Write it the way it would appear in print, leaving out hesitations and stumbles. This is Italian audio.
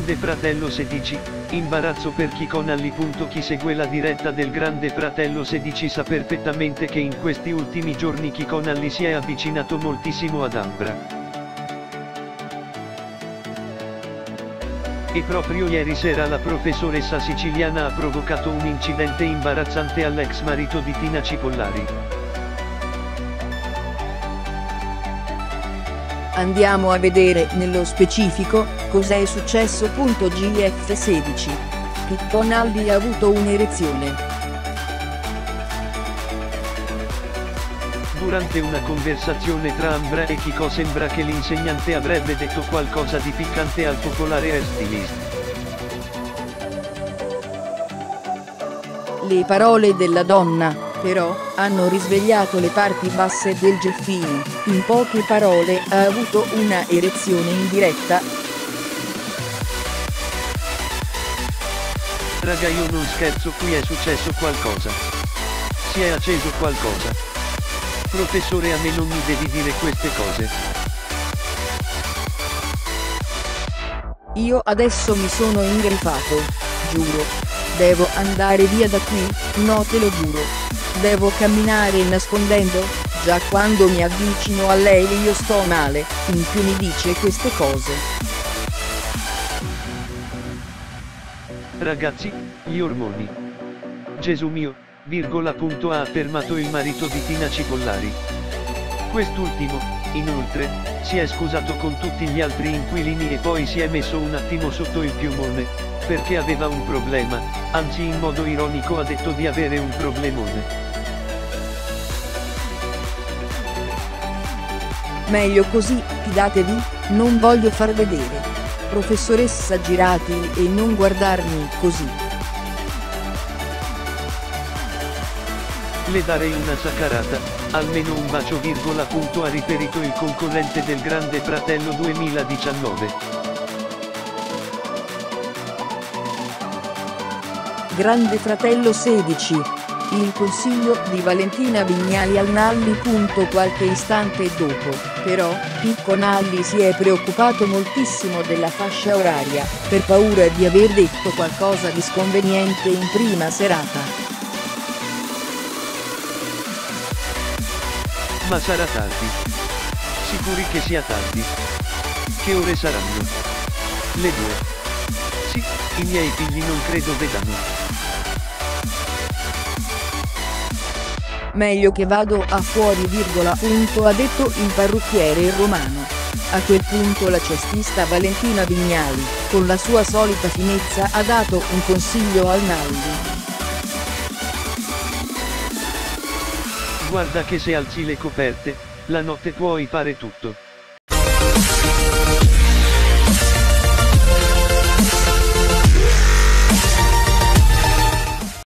Grande Fratello 16, imbarazzo per chi con Alli. Chi segue la diretta del Grande Fratello 16 sa perfettamente che in questi ultimi giorni chi con Alli si è avvicinato moltissimo ad Ambra. E proprio ieri sera la professoressa siciliana ha provocato un incidente imbarazzante all'ex marito di Tina Cipollari. Andiamo a vedere nello specifico cos'è successo. GF16. Che con Alli ha avuto un'erezione. Durante una conversazione tra Ambra e Chico sembra che l'insegnante avrebbe detto qualcosa di piccante al popolare hairstylist. Le parole della donna, però, hanno risvegliato le parti basse del Geffino. In poche parole, ha avuto una erezione in diretta. Raga, io non scherzo, qui è successo qualcosa. Si è acceso qualcosa. Professore, a me non mi devi dire queste cose. Io adesso mi sono ingrifato. Giuro. Devo andare via da qui, no, te lo giuro. Devo camminare nascondendo. Già quando mi avvicino a lei io sto male, in più mi dice queste cose. Ragazzi, gli ormoni. Gesù mio, ha affermato il marito di Tina Cipollari. Quest'ultimo, inoltre, si è scusato con tutti gli altri inquilini e poi si è messo un attimo sotto il piumone, perché aveva un problema, anzi in modo ironico ha detto di avere un problemone. Meglio così, fidatevi, non voglio far vedere. Professoressa, girati e non guardarmi così. Le darei una saccarata, almeno un bacio. Ha riferito il concorrente del Grande Fratello 2019. Grande Fratello 16. Il consiglio di Valentina Vignali al Nalli. Qualche istante dopo, però, Picco Nalli si è preoccupato moltissimo della fascia oraria, per paura di aver detto qualcosa di sconveniente in prima serata. Ma sarà tardi. Sicuri che sia tardi? Che ore saranno? Le 2. Sì, i miei figli non credo vedano. Meglio che vado a fuori, ha detto il parrucchiere romano. A quel punto la cestista Valentina Vignali, con la sua solita finezza, ha dato un consiglio al Nalli. Guarda che se alzi le coperte, la notte puoi fare tutto.